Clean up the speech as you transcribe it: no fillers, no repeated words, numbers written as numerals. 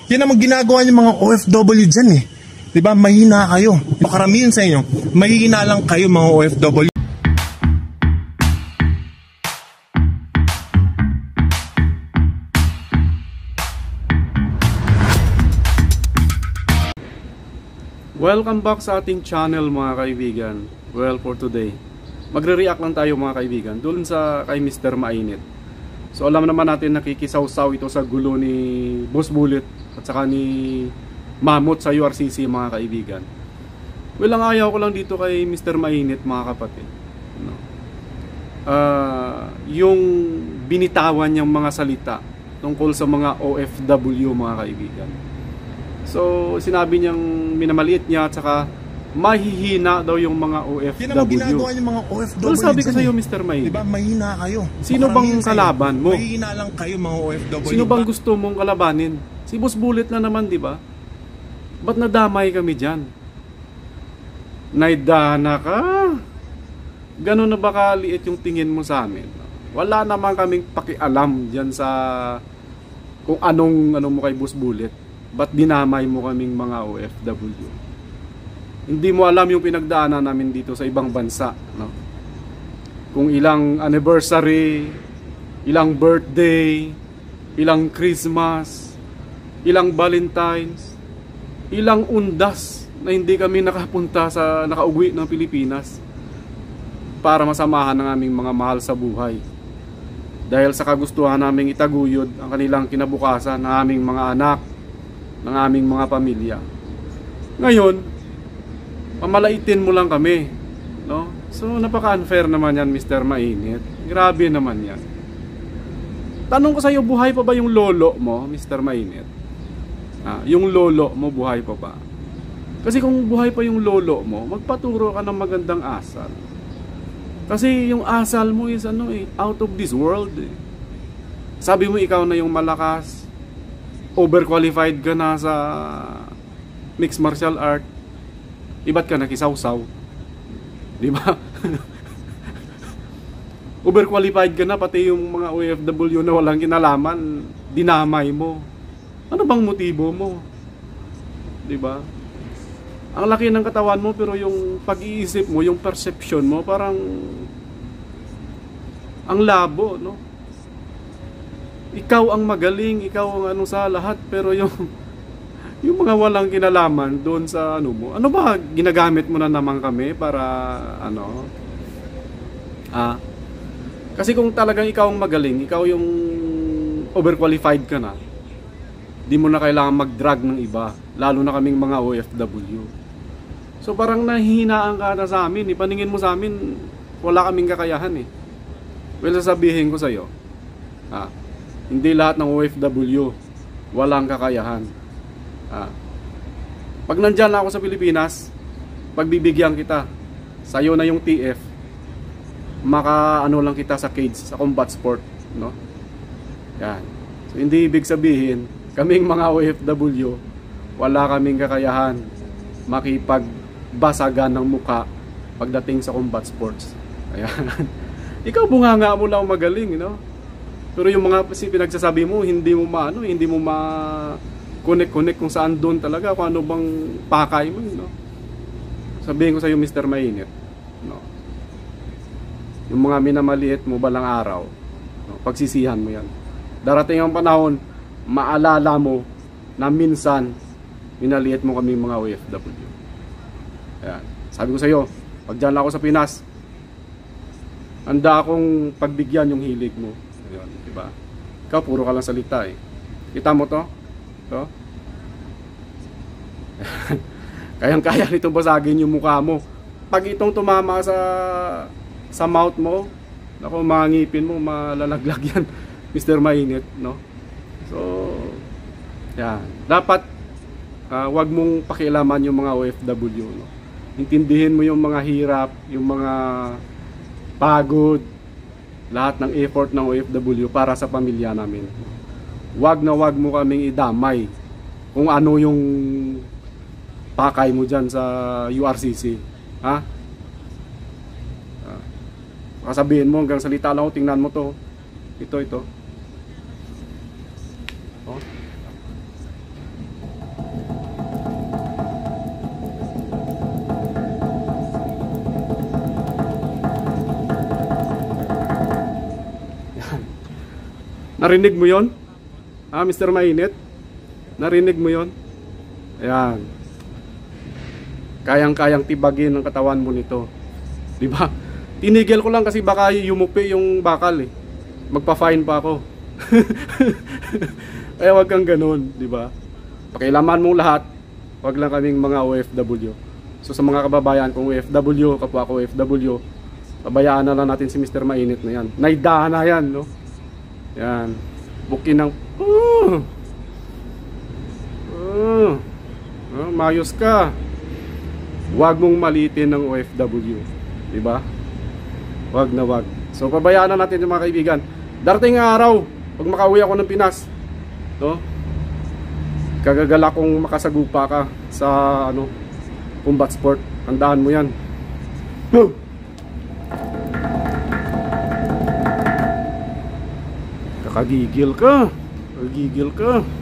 Yan ang ginagawa ng mga OFW dyan eh. Diba? Mahina kayo. Karamihan sa inyo, mahina lang kayo mga OFW. Welcome back sa ating channel mga kaibigan. Well, for today, magre-react lang tayo mga kaibigan dun sa kay Mr. Mainit. So alam naman natin nakikisaw-saw ito sa gulo ni Boss Bullet at saka ni Mammoth sa URCC mga kaibigan. Well, ang ayaw ko lang dito kay Mr. Mainit mga kapatid, no? Yung binitawan niyang mga salita tungkol sa mga OFW mga kaibigan. So sinabi niyang minamaliit niya at saka mahihina daw yung mga OFW. Yan ang ginagawa yung mga OFW. Well, sabi ko sa iyo Mr. Mainit, diba? Mahina kayo. Sino bang kalaban mo? Mahina lang kayo mga OFW. Sino bang gusto mong kalabanin? Si Boss Bullet na naman, di ba? Ba't nadamay kami dyan? Naidana ka? Ganon na ba kaliit yung tingin mo sa amin? Wala naman kaming pakialam dyan sa kung anong mo kay Boss Bullet. Ba't dinamay mo kaming mga OFW? Hindi mo alam yung pinagdaanan namin dito sa ibang bansa, no? Kung ilang anniversary, ilang birthday, ilang Christmas, ilang Valentines, ilang undas na hindi kami nakauwi ng Pilipinas para masamahan ng aming mga mahal sa buhay. Dahil sa kagustuhan naming itaguyod ang kanilang kinabukasan ng aming mga anak, ng aming mga pamilya. Ngayon, pamalaitin mo lang kami, no? So napaka-unfair naman yan, Mr. Mainit. Grabe naman yan. Tanong ko sa iyo, buhay pa ba yung lolo mo, Mr. Mainit? Yung lolo mo, buhay pa ba? Kasi kung buhay pa yung lolo mo, magpaturo ka ng magandang asal. Kasi yung asal mo is out of this world eh. Sabi mo ikaw na yung malakas, overqualified ka na sa mixed martial art, iba't ka nakisaw-saw, di ba? Overqualified ka na, pati yung mga OFW na walang kinalaman, dinamay mo. Ano bang motibo mo? Di ba? Ang laki ng katawan mo pero yung pag-iisip mo, yung perception mo parang ang labo, no? Ikaw ang magaling, ikaw ang sa lahat, pero yung mga walang kinalaman doon sa mo. Ano ba ginagamit mo na naman kami para kasi kung talagang ikaw ang magaling, ikaw yung overqualified ka na, di mo na kailangan mag-drag ng iba, lalo na kaming mga OFW. So parang nahihinaan ka na sa amin, ipaningin mo sa amin, wala kaming kakayahan eh. Well, sasabihin ko sa iyo, hindi lahat ng OFW walang kakayahan. Pag nandyan ako sa Pilipinas, pagbibigyan kita, sa'yo na yung TF, lang kita sa cage, sa combat sport, no? Yan. So hindi ibig sabihin kaming mga OFW wala kaming kakayahan makipagbasagan ng muka pagdating sa combat sports. Ayan. Ikaw bunganga mo lang magaling, no? Pero yung mga pinagsasabi mo, hindi mo connect kung saan doon talaga, kung ano bang pakay mo, no? Sabihin ko sa iyo, Mr. Mainit, no? Yung mga minamaliit mo balang araw, no? Pagsisihan mo yan. Darating ang panahon, maalala mo na minsan minaliit mo kami mga OFW. Ayan. Sabi ko sa iyo, pag dyan lang ako sa Pinas, handa akong pagbigyan yung hilig mo. Ayun, diba? Ikaw puro ka lang salita eh. Kita mo to? To? Kayang-kaya nito basagin yung mukha mo. Pag itong tumama sa mouth mo, naku, mga ngipin mo malalaglag yan, Mr. Mainit, no? So yan, dapat wag mong pakialaman yung mga OFW, no? Intindihin mo yung mga hirap, yung mga pagod, lahat ng effort ng OFW para sa pamilya namin. Wag mo kaming idamay kung ano yung pakay mo dyan sa URCC. Kasabihin mo hanggang salita lang, tingnan mo to. Ito. Narinig mo yon? Mr. Mainit? Narinig mo yon? Ayan. Kayang-kayang tibagin ang katawan mo nito. Diba? Tinigil ko lang kasi baka yumupi yung bakal eh. Magpa-fine pa ako. Kaya wag kang ganun, diba? Pakialaman mong lahat. Wag lang kaming mga OFW. So sa mga kababayan kung OFW, kapwa ko OFW, pabayaan na lang natin si Mr. Mainit na yan. Naidahan na yan, no? Yan. Bukin ng mayos ka. Wag mong malitin ng OFW, diba? Wag na wag. So pabayaan na natin yung mga kaibigan. Darating nga araw, pag makauwi ako ng Pinas, no? Kagagala kong makasagupa ka sa combat sport. Tandaan mo yan. Kakagigil ka. Kakagigil ka.